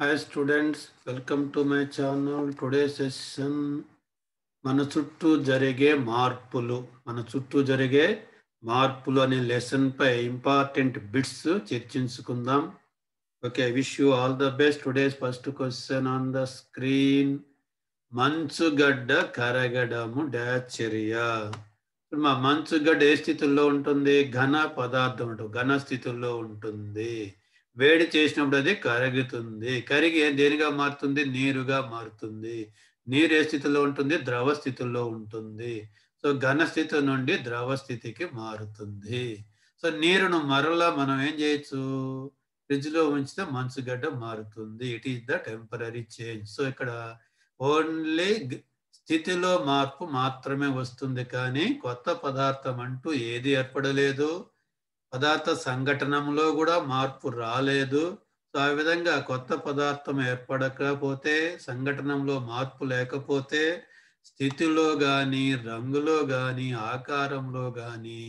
Hi students, welcome to my channel. Today's session మన చుట్టూ జరిగే మార్పులు అనే లెసన్ పై ఇంపార్టెంట్ బిట్స్ చర్చించుకుందాం. Okay, wish you all the best. Today's first question on the screen. మంచుగడ్డ కరగడము డాష్ చర్య. మా మంచుగడ్డ ఏ స్థితిలో ఉంటుంది? ఘన పదార్థం ఉంటుంది, ఘన స్థితిలో ఉంటుంది. వేడి చేసినప్పుడు అది కరుగుతుంది. కరిగి దేనిగా మారుతుంది? నీరుగా మారుతుంది. నీరు ఏ స్థితిలో ఉంటుంది? ద్రవ స్థితిలో ఉంటుంది. సో ఘన స్థితి నుండి ద్రవ స్థితికి మారుతుంది. సో నీరును మరలా మనం ఏం చేయొచ్చు? ఫ్రిడ్జ్ లో ఉంచితే మంచుగడ్డ మారుతుంది. It is the temporary change. So ఇక్కడ ఓన్లీ స్థితిలో మార్పు మాత్రమే వస్తుంది, కానీ కొత్త పదార్థం అంటూ ఏది ఏర్పడలేదు. పదార్థ సంఘటనలో కూడా మార్పు రాలేదు. సో ఆ విధంగా కొత్త పదార్థం ఏర్పడకపోతే, సంఘటనలో మార్పు లేకపోతే, స్థితిలో కానీ, రంగులో కానీ, ఆకారంలో కానీ,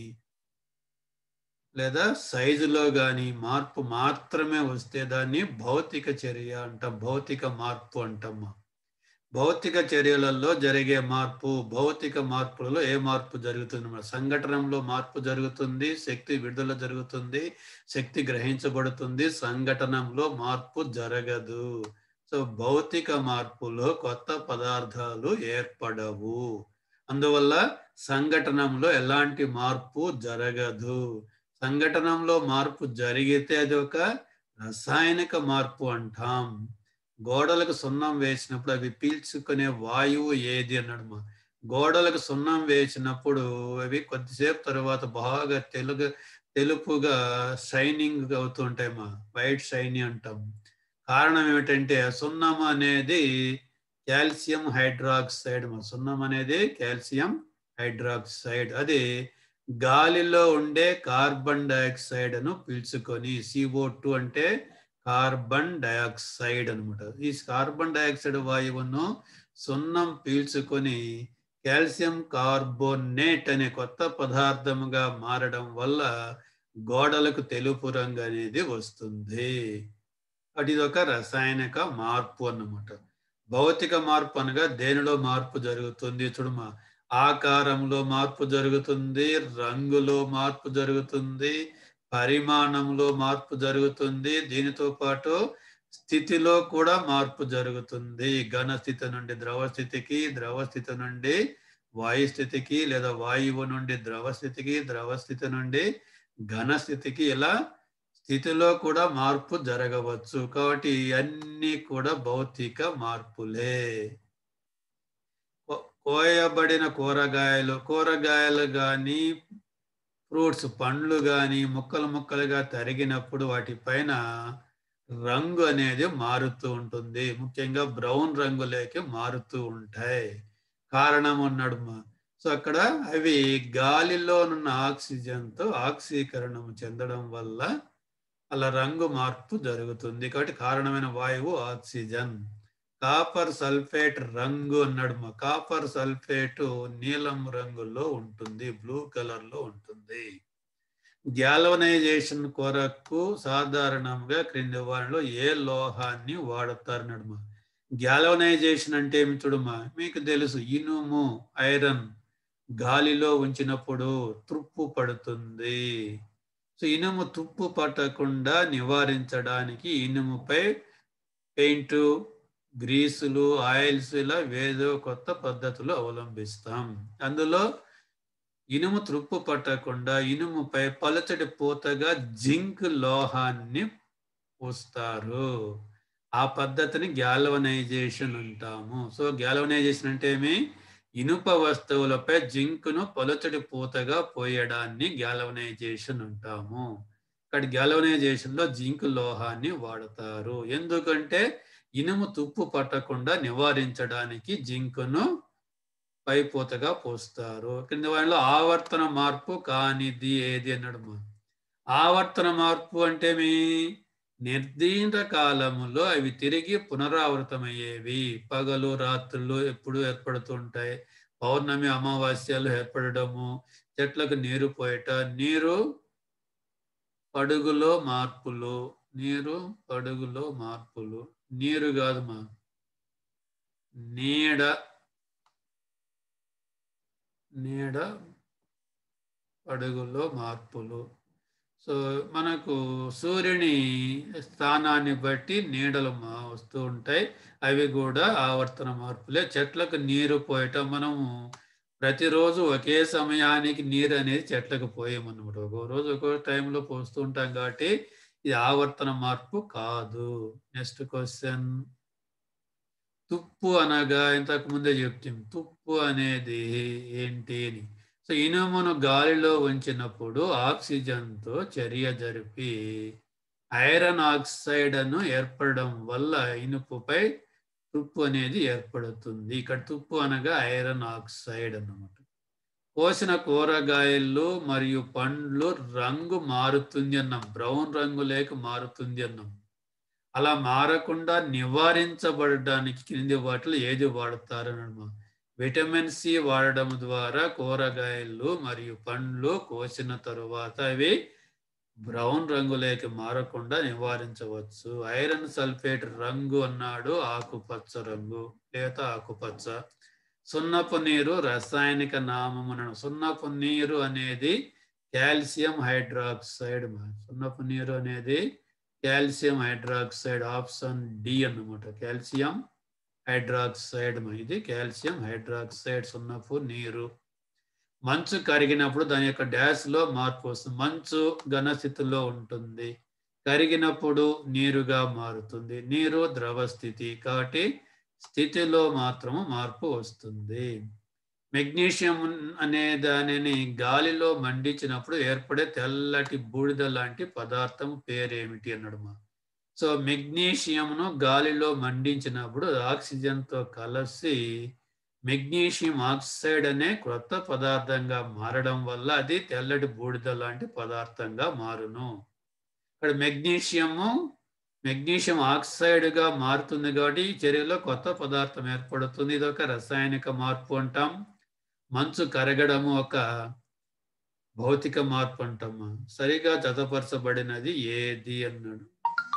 లేదా సైజులో కానీ మార్పు మాత్రమే వస్తే దాన్ని భౌతిక చర్య అంటాం, భౌతిక మార్పు అంటాము. భౌతిక చర్యలలో జరిగే మార్పు, భౌతిక మార్పులలో ఏ మార్పు జరుగుతుంది? సంఘటనలో మార్పు జరుగుతుంది, శక్తి విడుదల జరుగుతుంది, శక్తి గ్రహించబడుతుంది. సంఘటనలో మార్పు జరగదు. సో భౌతిక మార్పులో కొత్త పదార్థాలు ఏర్పడవు. అందువల్ల సంఘటనలో ఎలాంటి మార్పు జరగదు. సంఘటనలో మార్పు జరిగితే అది ఒక రసాయనిక మార్పు అంటాం. గోడలకు సున్నం వేసినప్పుడు అవి పీల్చుకునే వాయువు ఏది అన్నాడు. గోడలకు సున్నం వేసినప్పుడు అవి కొద్దిసేపు తర్వాత బాగా తెలుపుగా షైనింగ్ అవుతుంటాయి, వైట్ షైనీ అంటాం. కారణం ఏమిటంటే సున్నం అనేది కాల్షియం హైడ్రాక్సైడ్. సున్నం అనేది కాల్షియం హైడ్రాక్సైడ్. అది గాలిలో ఉండే కార్బన్ డైఆక్సైడ్ ను పీల్చుకొని, CO2 అంటే కార్బన్ డైఆక్సైడ్ అనమాట. ఈ కార్బన్ డైఆక్సైడ్ వాయువును సున్నం పీల్చుకొని కాల్షియం కార్బోనేట్ అనే కొత్త పదార్థముగా మారడం వల్ల గోడలకు తెలుపు రంగు అనేది వస్తుంది. అది ఒక రసాయనిక మార్పు అన్నమాట. భౌతిక మార్పు అనగా దేనిలో మార్పు జరుగుతుంది? చూడమా, ఆకారంలో మార్పు జరుగుతుంది, రంగులో మార్పు జరుగుతుంది, పరిమాణంలో మార్పు జరుగుతుంది. దీనితో పాటు స్థితిలో కూడా మార్పు జరుగుతుంది. ఘన స్థితి నుండి ద్రవ స్థితికి, ద్రవ స్థితి నుండి వాయు స్థితికి, లేదా వాయువు నుండి ద్రవ స్థితికి, ద్రవ స్థితి నుండి ఘన స్థితికి, ఇలా స్థితిలో కూడా మార్పు జరగవచ్చు. కాబట్టి ఇవన్నీ కూడా భౌతిక మార్పులే. కోయబడిన కూరగాయలు కానీ, ఫ్రూట్స్ పండ్లు కానీ ముక్కలు ముక్కలుగా తరిగినప్పుడు వాటిపైన రంగు అనేది మారుతూ ఉంటుంది. ముఖ్యంగా బ్రౌన్ రంగులోకి మారుతూ ఉంటాయి. కారణం ఉన్నాడు. సో అక్కడ అవి గాలిలో ఉన్న ఆక్సిజన్తో ఆక్సీకరణం చెందడం వల్ల అలా రంగు మార్పు జరుగుతుంది. కాబట్టి కారణమైన వాయువు ఆక్సిజన్. కాపర్ సల్ఫేట్ రంగు అన్నాడు. కాపర్ సల్ఫేట్ నీలం రంగులో ఉంటుంది, బ్లూ కలర్ లో ఉంటుంది. గ్యాల్వనైజేషన్ కొరకు సాధారణంగా క్రింది వారిలో ఏ లోహాన్ని వాడతారు? గ్యాల్వనైజేషన్ అంటే ఏమి చూడమా, మీకు తెలుసు, ఇనుము, ఐరన్ గాలిలో ఉంచినప్పుడు తుప్పు పడుతుంది. సో ఇనుము తుప్పు పట్టకుండా నివారించడానికి ఇనుముపై పెయింట్, గ్రీసులు, ఆయిల్స్, ఇలా వేదో కొత్త పద్ధతులు అవలంబిస్తాం. అందులో ఇనుము తుప్పు పట్టకుండా ఇనుముపై పలచటి పూతగా జింక్ లోహాన్ని పూస్తారు. ఆ పద్ధతిని గ్యాల్వనైజేషన్ అంటాము. సో గ్యాల్వనైజేషన్ అంటే ఏమి? ఇనుప వస్తువులపై జింక్ను పలుచటి పూతగా పోయడాన్ని గ్యాల్వనైజేషన్ అంటాము. ఇక్కడ గ్యాల్వనైజేషన్ లో జింక్ లోహాన్ని వాడతారు. ఎందుకంటే ఇనుము తుప్పు పట్టకుండా నివారించడానికి జింక్ను పైపూతగా పోస్తారు. కింద వాళ్ళలో ఆవర్తన మార్పు కానిది ఏది అన్నాడు. ఆవర్తన మార్పు అంటే మీ నిర్దిష్ట కాలములో అవి తిరిగి పునరావృతమయ్యేవి. పగలు రాత్రులు ఎప్పుడు ఏర్పడుతుంటాయి. పౌర్ణమి, అమావాస్యలు ఏర్పడము, చెట్లకు నీరు పోయట, నీరు పడుగులో మార్పులు, నీరు అడుగులో మార్పులు. నీరు కాదు మా నీడ నీడ అడుగులో మార్పులు. సో మనకు సూర్యుని స్థానాన్ని బట్టి నీడలు వస్తూ ఉంటాయి. అవి కూడా ఆవర్తన మార్పులే. చెట్లకు నీరు పోయటం మనము ప్రతిరోజు ఒకే సమయానికి నీరు అనేది చెట్లకు పోయామన్నమాట. ఒక్కో రోజు ఒక్కో టైంలో పోస్తూ ఉంటాం కాబట్టి ఇది ఆవర్తన మార్పు కాదు. Next question. తుప్పు అనగా ఇంతకు ముందే చెప్తాం. తుప్పు అనేది ఏంటి అని. సో ఇనుమును గాలిలో ఉంచినప్పుడు ఆక్సిజన్తో చర్య జరిపి ఐరన్ ఆక్సైడ్ ను ఏర్పడడం వల్ల ఇనుపుపై తుప్పు అనేది ఏర్పడుతుంది. ఇక్కడ తుప్పు అనగా ఐరన్ ఆక్సైడ్ అన్నమాట. కోసిన కూరగాయలు మరియు పండ్లు రంగు మారుతుంది అన్నాం. బ్రౌన్ రంగు లేక మారుతుంది అన్నాం. అలా మారకుండా నివారించబడడానికి కింది వాటిలో ఏది వాడతారనమాట. విటమిన్ సి వాడడం ద్వారా కూరగాయలు మరియు పండ్లు కోసిన తరువాత అవి బ్రౌన్ రంగులోకి మారకుండా నివారించవచ్చు. ఐరన్ సల్ఫేట్ రంగు అన్నాడు ఆకుపచ్చ రంగు లేక ఆకుపచ్చ. సున్నపు నీరు రసాయనిక నామమున. సున్నపు నీరు అనేది కాల్షియం హైడ్రాక్సైడ్. సున్నపు నీరు అనేది కాల్షియం హైడ్రాక్సైడ్. ఆప్షన్ డి అన్నమాట. Calcium hydroxide. ఇది కాల్షియం హైడ్రాక్సైడ్ సున్నపు నీరు. మంచు కరిగినప్పుడు దాని యొక్క డాష్ లో మార్పు వస్తుంది. మంచు ఘన స్థితిలో ఉంటుంది, కరిగినప్పుడు నీరుగా మారుతుంది. నీరు ద్రవ స్థితి కాబట్టి స్థితిలో మాత్రము మార్పు వస్తుంది. మెగ్నీషియం అనే దానిని గాలిలో మండించినప్పుడు ఏర్పడే తెల్లటి బూడిద లాంటి పదార్థం పేరేమిటి అన్నాడు. సో మెగ్నీషియంను గాలిలో మండించినప్పుడు ఆక్సిజన్తో కలిసి మెగ్నీషియం ఆక్సైడ్ అనే క్రొత్త పదార్థంగా మారడం వల్ల అది తెల్లటి బూడిద లాంటి పదార్థంగా మారును. ఇక్కడ మెగ్నీషియం ఆక్సైడ్ గా మారుతుంది కాబట్టి ఈ చర్యలో కొత్త పదార్థం ఏర్పడుతుంది. ఇది ఒక రసాయనిక మార్పు అంటాం. మంచు కరగడము ఒక భౌతిక మార్పు అంటాము. సరిగా జతపరచబడినది ఏది అన్నాడు.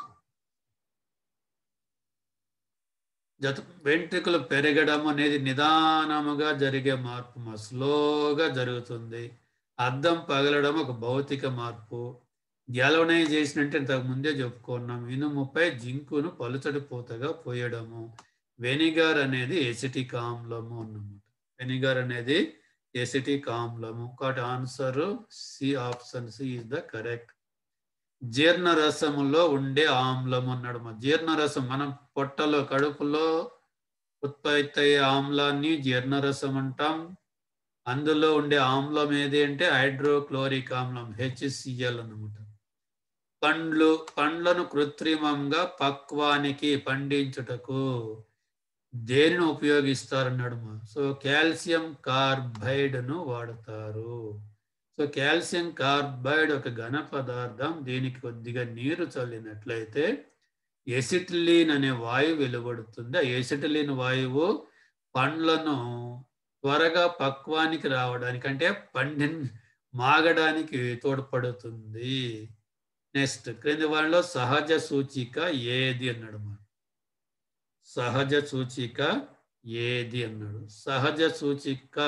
వెంట్రుకలు పెరగడం అనేది నిదానముగా జరిగే మార్పు, స్లోగా జరుగుతుంది. అద్దం పగలడం ఒక భౌతిక మార్పు. గ్యాల్వనైజేషన్ అంటే ఇంతకు ముందే చెప్పుకున్నాం. ఇనుముపై జింకును పలుచడి పూతగా పోయడము. వెనిగర్ అనేది ఎసిటిక్ ఆమ్లము అన్నమాట. వెనిగర్ అనేది ఎసిటిక్ ఆమ్లము. కాబట్టి answer C, option C is the correct. జీర్ణరసములో ఉండే ఆమ్లం అన్నాడు. జీర్ణరసం మనం పొట్టలో కడుపులో ఉత్పత్తి అయ్యే ఆమ్లాన్ని జీర్ణరసం అంటాం. అందులో ఉండే ఆమ్లం ఏది అంటే హైడ్రోక్లోరిక్ ఆమ్లం HCl అన్నమాట. పండ్లను కృత్రిమంగా పక్వానికి పండించుటకు దేనిని ఉపయోగిస్తారన్నాడు. సో కాల్షియం కార్బైడ్ ను వాడతారు. సో కాల్షియం కార్బైడ్ ఒక ఘన పదార్థం. దీనికి కొద్దిగా నీరు చల్లినట్లయితే ఎసిటిలీన్ అనే వాయువు వెలువడుతుంది. ఆ ఎసిటిలీన్ వాయువు పండ్లను త్వరగా పక్వానికి రావడానికి అంటే మాగడానికి తోడ్పడుతుంది. నెక్స్ట్ క్రింది వాటిలో సహజ సూచిక ఏది అన్నాడు. సహజ సూచిక ఏది అన్నాడు. సహజ సూచిక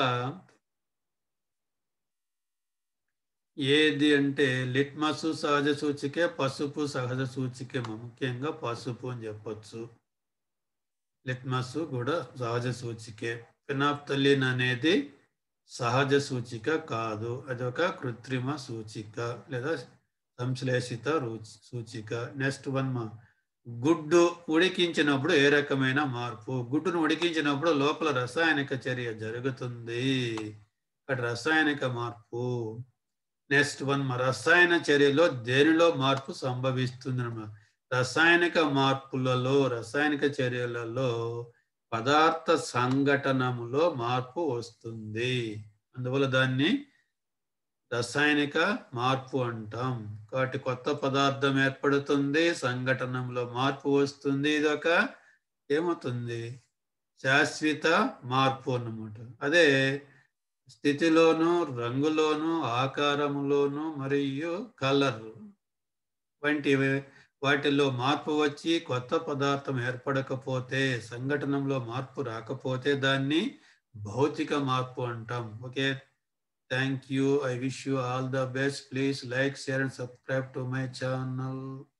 ఏది అంటే లిట్మస్ సహజ సూచికే, పసుపు సహజ సూచికే. ముఖ్యంగా పసుపు అని చెప్పొచ్చు. లిట్మస్ కూడా సహజ సూచికే. ఫినాప్థలిన్ అనేది సహజ సూచిక కాదు, అది ఒక కృత్రిమ సూచిక లేదా సంశ్లేషిత సూచిక. నెక్స్ట్ వన్ గుడ్డు ఉడికించినప్పుడు ఏ రకమైన మార్పు. గుడ్డును ఉడికించినప్పుడు లోపల రసాయనిక చర్య జరుగుతుంది, అక్కడ రసాయనిక మార్పు. నెక్స్ట్ వన్ రసాయన చర్యలో దేనిలో మార్పు సంభవిస్తుంది. రసాయనిక మార్పులలో, రసాయనిక చర్యలలో పదార్థ సంఘటనములో మార్పు వస్తుంది, అందువల్ల దాన్ని రసాయనిక మార్పు అంటాం. కాబట్టి కొత్త పదార్థం ఏర్పడుతుంది, సంఘటనలో మార్పు వస్తుంది. ఇదొక ఏమవుతుంది శాశ్వత మార్పు అన్నమాట. అదే స్థితిలోను, రంగులోను, ఆకారములోను మరియు కలర్ వంటి వాటిల్లో మార్పు వచ్చి కొత్త పదార్థం ఏర్పడకపోతే, సంఘటనలో మార్పు రాకపోతే దాన్ని భౌతిక మార్పు అంటాం. Okay. Thank you. I wish you all the best. Please like, share and subscribe to my channel.